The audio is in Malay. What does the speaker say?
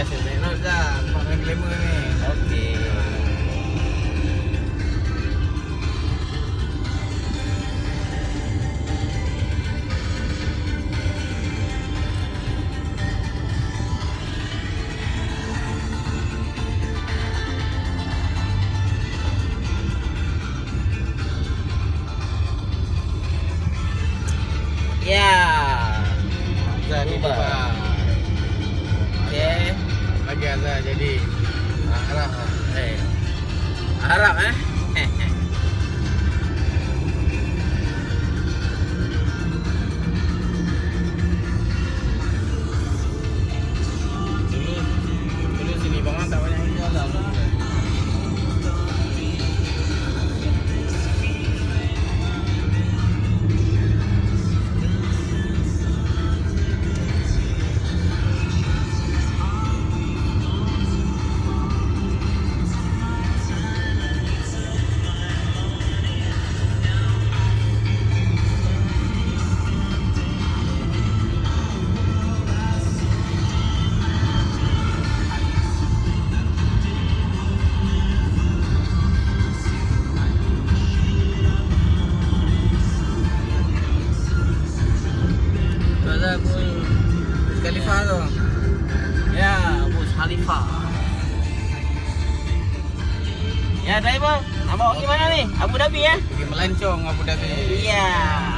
saya nak dah. Pakai glamour ni. Okey. Ya. Azhar ni Pak. Okey. Bagi Azhar jadi. Harap. Harap Dulu sini bang tak banyak ikan lah. Khalifah tu. Ya, Burj Khalifa. Ya, driver. Nak bawa pergi mana ni? Abu Dhabi ya? Pergi melancong Abu Dhabi. Ya.